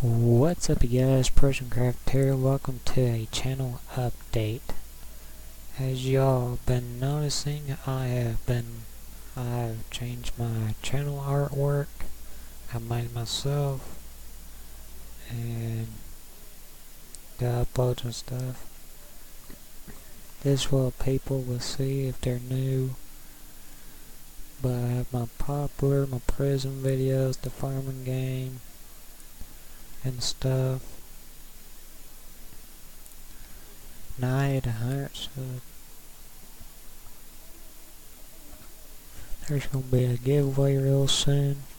What's up, you guys? PrisonCraft here. Welcome to a channel update. As y'all been noticing, I've changed my channel artwork. I made it myself and got uploads and stuff. This what people will see if they're new. But I have my prison videos, the farming game and stuff. Now I had 100, so there's gonna be a giveaway real soon.